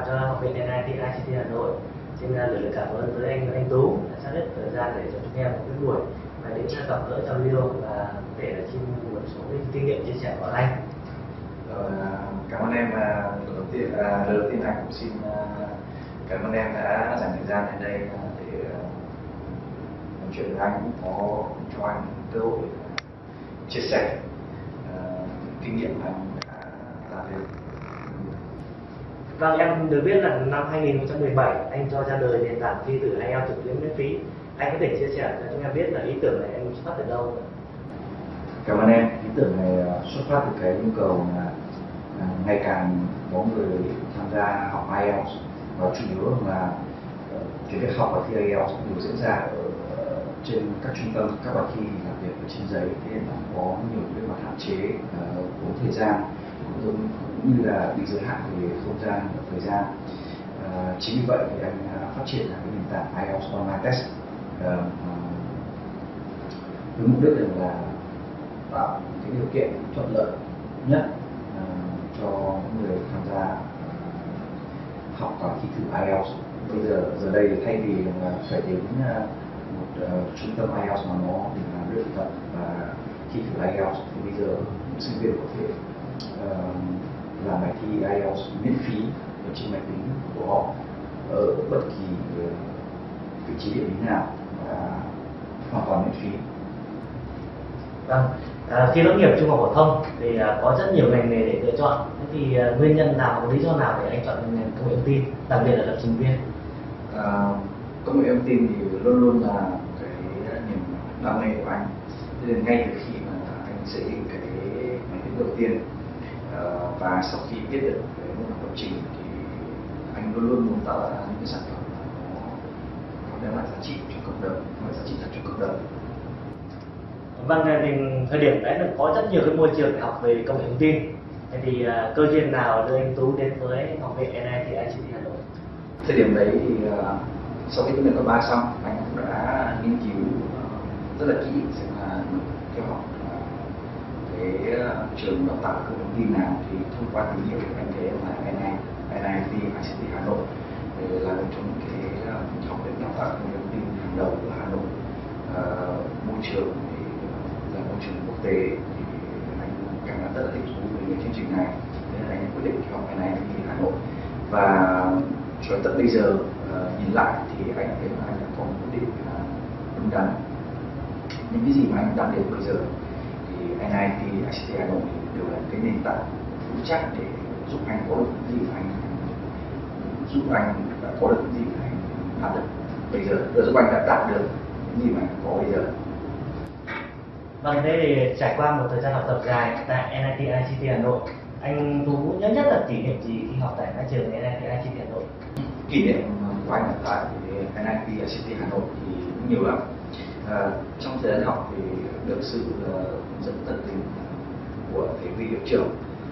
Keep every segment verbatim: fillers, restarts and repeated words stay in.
cho học viện en i tê i xê tê Hà Nội. Xin gửi lời cảm ơn tới anh anh Tú đã sắp xếp thời gian để cho chúng em một cái buổi và đến gặp gỡ giao lưu và để là xin một số cái kinh nghiệm chia sẻ của anh. Rồi, cảm ơn em. Đầu tiên à, lời đầu tiên anh cũng xin cảm ơn em đã dành thời gian đến đây để nói chuyện với anh, cũng có cho anh cơ hội chia sẻ uh, kinh nghiệm anh đã làm được. Vâng, em được biết là năm hai nghìn không trăm mười bảy anh cho ra đời nền tảng thi từ ai eo trực tuyến miễn phí. Anh có thể chia sẻ cho chúng em biết là ý tưởng này em xuất phát từ đâu? Cảm ơn em. Ý tưởng này xuất phát từ cái nhu cầu là ngày càng có người tham gia học ai eo, và chủ yếu là cái việc học và thi ai eo đều diễn ra ở trên các trung tâm, các bài thi làm việc ở trên giấy, thế nên là có nhiều cái mặt hạn chế của thời gian, cũng như là bị giới hạn về không gian và thời gian. À, chính vì vậy thì anh phát triển là cái nền tảng ai eo Online Test à, với mục đích là tạo cái điều kiện thuận lợi nhất à, cho người tham gia học và thi thử ai eo. Bây giờ giờ đây thay vì là phải đến một uh, trung tâm ai eo mà nó để làm luyện tập và thi thử ai eo, thì bây giờ sinh viên có thể uh, làm bài thi ai eo miễn phí ở trên máy tính của họ ở bất kỳ uh, vị trí địa lý nào và hoàn toàn miễn phí. Vâng, à, khi tốt nghiệp trung học phổ thông thì à, có rất nhiều ngành nghề để lựa chọn. Thế thì à, nguyên nhân nào, lý do nào để anh chọn ngành công nghệ thông tin, đặc biệt là lập trình viên? À, công nghệ thông tin thì luôn luôn là cái niềm đam mê của anh. Thế nên ngay từ khi mà anh xây dựng cái máy tính đầu tiên uh, và sau khi biết được cái môn học lập trình thì anh luôn luôn muốn tạo ra những cái sản phẩm nó đem lại giá trị cho cộng đồng, và giá trị thật cho cộng đồng. Vâng, thì thời điểm đấy là có rất nhiều cái môi trường để học về công nghệ thông tin. Thế thì uh, cơ duyên nào đưa anh Tú đến với học viện en i tê i xê tê Hà Nội? Thời điểm đấy thì uh, sau khi tốt nghiệp cấp ba xong, anh cũng đã nghiên cứu uh, rất là kỹ xem là theo học uh, cái uh, trường đào tạo công nghệ thông tin nào. Thì thông qua tìm hiểu anh thấy là en i tê i xê tê Hà Nội là một trong những cái uh, học viện đào tạo công nghệ thông tin hàng đầu của Hà Nội. Uh, môi trường thì là môi trường quốc tế, thì anh cảm thấy rất là thích thú với cái chương trình này, nên là anh quyết định theo học en i tê i Hà Nội. Và cho tận bây giờ uh, nhìn lại thì anh thấy là anh đã có một quyết định uh, đúng đắn. Những cái gì mà anh đạt được bây giờ thì en i tê i xê tê Hà Nội đều là cái nền tảng vững chắc để giúp anh có được những gì mà anh giúp anh đã có được những gì mà anh đạt được bây giờ, để giúp anh đã đạt được những gì mà anh có bây giờ. Vâng, thế thì trải qua một thời gian học tập dài tại en i tê i xê tê Hà Nội, anh Tú nhớ nhất là kỷ niệm gì khi học tại các trường en i tê i xê tê Hà Nội? Kỷ niệm của anh tại en i tê i xê tê Hà Nội thì nhiều lắm. À, trong thời gian học thì được sự uh, dẫn tận tình của thầy Vi hiệu trưởng,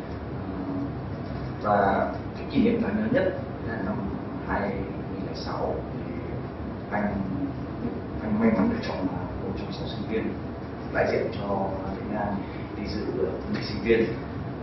và cái kỷ niệm đáng nhớ nhất là năm hai nghìn lẻ sáu thì anh anh may mắn được chọn là một trong sáu sinh viên đại diện cho Việt Nam đi dự uh, sinh viên uh,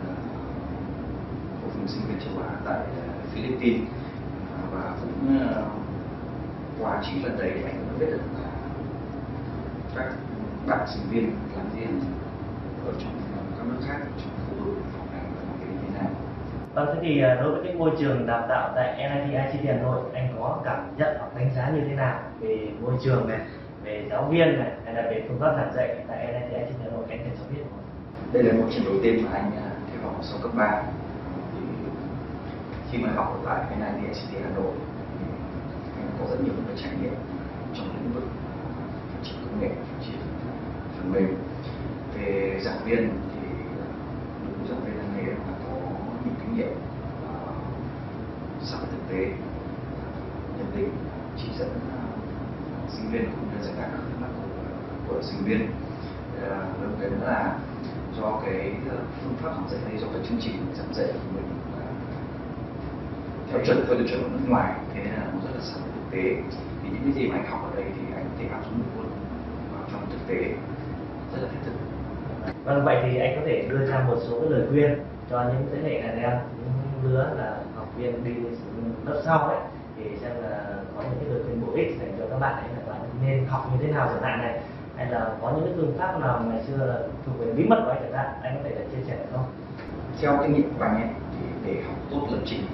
của vùng sinh viên châu Á tại uh, Philippines. Uh, và cũng uh, qua chính lần đấy thì anh cũng biết được là các bạn sinh viên làm riêng ở trong các nước khác trong khu vực học này và học về Việt Nam. Vâng, thế thì đối với cái môi trường đào tạo tại en i tê i xê tê Hà Nội, anh có cảm nhận hoặc đánh giá như thế nào về môi trường này, về giáo viên này, hay là về phương pháp giảng dạy tại en i tê i xê tê Hà Nội, anh có thể cho biết không? Đây là môi trường đầu tiên mà anh theo học sau cấp ba. Thì khi mà học ở tại en i tê i xê tê Hà Nội thì anh có rất nhiều những trải nghiệm trong lĩnh vực phát triển công nghệ, phát triển phần mềm. Về giảng viên thì đúng giảng viên nghề là có nhiều kinh nghiệm uh, sát thực tế, nhận định, chỉ dẫn uh, sinh viên cũng như giải đáp các thắc mắc của, của sinh viên. Đầu uh, tiên là do cái phương pháp giảng dạy đây, do cái chương trình giảng dạy của mình uh, theo chuẩn theo tiêu chuẩn của nước ngoài, thế nên là nó rất là sát thực tế. Thì những cái gì mà anh học ở đây thì anh có thể áp dụng được luôn vào trong thực tế, rất là thiết thực. Vâng, vậy thì anh có thể đưa ra một số cái lời khuyên cho những thế hệ này em, những lứa là học viên đi lớp sau ấy thì xem là có những cái lời khuyên bổ ích dành cho các bạn ấy là bạn nên học như thế nào chẳng hạn này, hay là có những cái phương pháp nào ngày xưa là thuộc về bí mật của anh chẳng hạn, anh có thể là chia sẻ được không? Theo kinh nghiệm của anh ấy thì để học tốt lập trình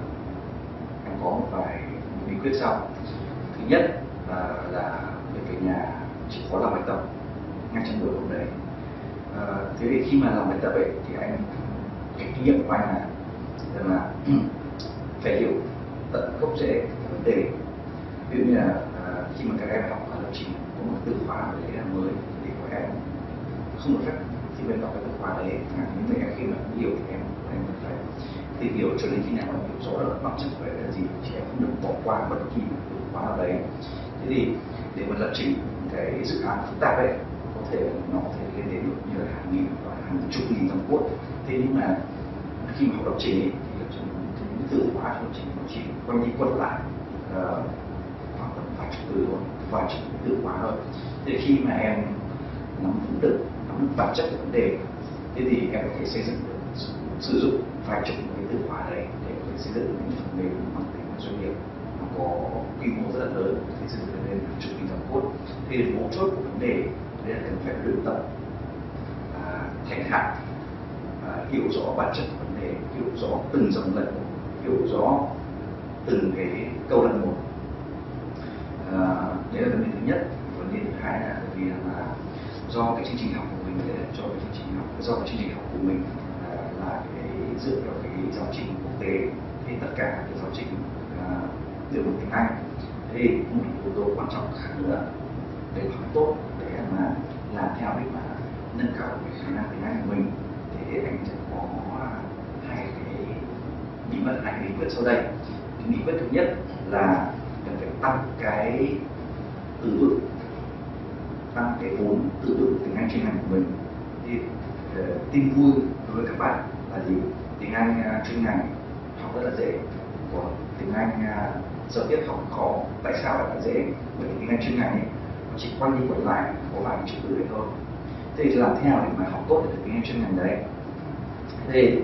anh có một vài bí quyết sau. Thứ nhất là, là về về nhà chỉ có làm bài tập ngay trong buổi hôm đấy. À, thế thì khi mà làm bài tập ấy thì anh cái kinh nghiệm của anh là rằng là phải hiểu tận gốc rễ cái vấn đề. Ví dụ như là à, khi mà các em học lập trình có một từ khóa đấy là mới thì các em không được phép khi mình đọc cái từ khóa đấy, à, những người em khi mà không hiểu thì em em phải tìm hiểu cho đến khi nào em hiểu rõ được bản chất của cái là gì, thì em không được bỏ qua bất kỳ từ khóa nào đấy. Thế thì để mà lập trình cái dự án phức tạp ấy có thể nó có thể lên đến được như là hàng nghìn và hàng chục nghìn dòng code. Thế nhưng mà khi mà học lập trình ấy, thì lập trình những từ khóa trong lập trình nó chỉ quanh đi quẩn lại uh, khoảng tầm vài chục từ thôi, vài chục từ khóa thôi. Thế khi mà em nắm vững được nắm được bản chất của vấn đề, thế thì em có thể xây dựng được, sử dụng vài chục cái từ khóa đấy để có thể xây dựng những phần mềm bằng tính doanh nghiệp nó có quy mô rất là lớn, thì xây dựng lên hàng chục nghìn dòng code. Thì mấu chốt của vấn đề đấy là cần phải luyện tập à, thành thạo, à, hiểu rõ bản chất của vấn đề, hiểu rõ từng dòng lệnh một, hiểu rõ từng cái câu lệnh một. À, đấy là vấn đề thứ nhất. Vấn đề thứ hai là bởi vì là do cái chương trình học của mình, do cái chương trình học do cái chương trình học của mình à, là cái dựa vào cái giáo trình quốc tế, thì tất cả cái giáo trình à, đều bằng tiếng Anh. Thế thì một yếu tố quan trọng khác nữa để học tốt để mà làm theo để mà nâng cao cái khả năng tiếng Anh của mình, thì anh sẽ có hai cái bí mật, hai cái bí quyết sau đây. Cái bí quyết thứ nhất là cần phải tăng cái từ vựng, tăng cái vốn từ vựng tiếng Anh chuyên ngành của mình. Thì uh, tin vui đối với các bạn là gì? Tiếng Anh uh, chuyên ngành học rất là dễ, còn tiếng Anh uh, giao tiếp học khó. Tại sao lại là dễ? Bởi vì tiếng Anh chuyên ngành ấy, nó chỉ quanh đi quẩn lại có vài chữ từ đấy thôi. Thế thì làm thế nào để mà học tốt được tiếng Anh chuyên ngành đấy? Thế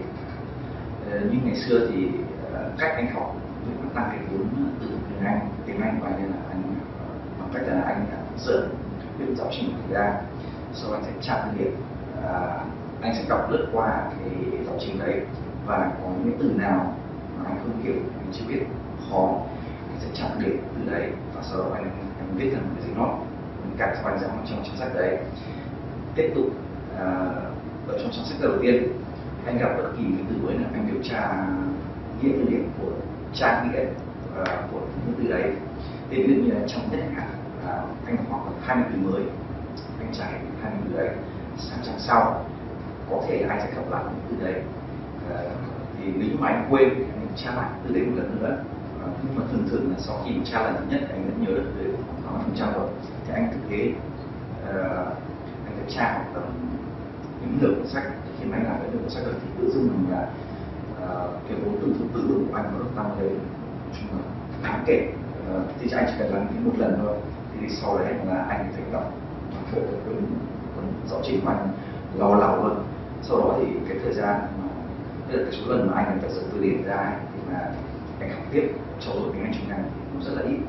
uh, như ngày xưa thì uh, cách anh học để mà tăng cái vốn từ tiếng Anh, tiếng Anh của anh là anh uh, bằng cách là anh dựa những giáo trình của ra, sau anh sẽ tra từ điển, à, anh sẽ đọc lướt qua cái giáo trình đấy và có những từ nào mà anh không hiểu, anh chưa biết, khó, anh sẽ tra từ điển từ đấy và sau đó anh anh viết thành cái gì nó cả bài giảng trong trang sách đấy. Tiếp tục à, ở trong trang sách đầu tiên anh gặp bất kỳ cái từ mới nào anh điều tra nghĩa từ điển của tra nghĩa uh, của những từ đấy. Thì ví dụ như là trong nhất hạn à, anh học hai mươi từ mới, anh trải hai mươi từ đấy, sang trang sau có thể anh sẽ học lại những từ đấy. À, thì nếu mà anh quên thì anh tra lại từ đấy một lần nữa. À, nhưng mà thường thường là sau khi mà tra lần thứ nhất anh vẫn nhớ được từ đấy khoảng phần trăm rồi, thì anh thực tế uh, anh sẽ tra tầm những nửa cuốn sách. Thì khi mà anh làm cái nửa cuốn sách rồi thì tự dưng mình là uh, cái vốn từ từ vựng của anh nó được tăng lên chung là đáng kể. Uh, thì anh chỉ cần làm một lần thôi, thì sau đấy là anh phải đọc cuốn cuốn giáo trình của anh lâu lâu hơn. Sau đó thì cái thời gian mà tức là cái số lần mà anh phải dựng từ điển ra ấy, thì mà anh học tiếp trau dồi tiếng Anh chuyên ngành thì cũng rất là ít.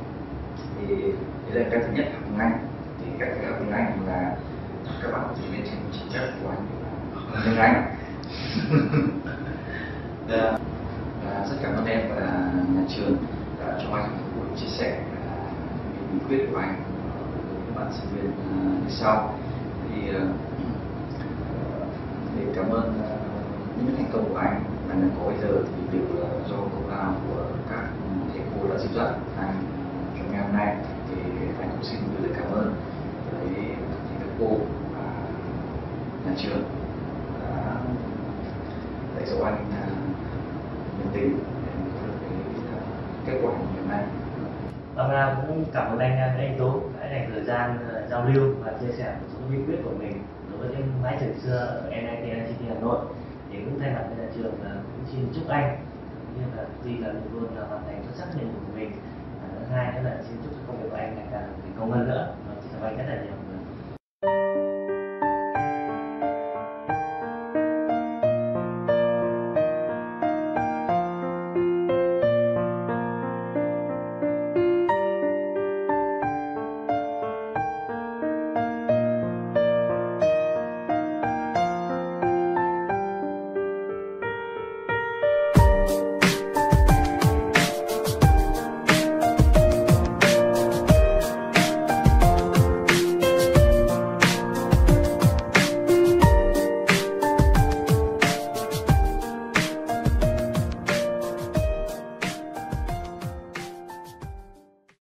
Thì đấy là cái thứ nhất, học tiếng Anh. Thì cách học tiếng Anh là các bạn có thể lên trên chính chất của anh học tiếng Anh. Và, và rất cảm ơn em và nhà trường đã cho anh một buổi chia sẻ những bí quyết của anh với các bạn sinh viên như sau. Thì để cảm ơn những thành công của anh anh đang có bây giờ thì đều là do công lao của các thầy cô đã dìu dắt anh trong ngày hôm nay. Thì anh cũng xin gửi lời cảm ơn với các cô và nhà trường đã dạy dỗ anh nhiệt tình để có được cái kết quả như hôm nay. Vâng, cũng cảm ơn anh anh Tú đã dành thời gian uh, giao lưu và chia sẻ một số bí quyết của mình đối với cái mái trường xưa ở en i tê i xê tê Hà Nội. Thì cũng thay mặt cho nhà trường là cũng xin chúc anh như là tuy là luôn luôn là hoàn thành xuất sắc nhiệm vụ của mình. À, thứ hai nữa là xin chúc cho công việc của anh ngày càng thành công hơn nữa. Và xin cảm ơn anh rất là nhiều.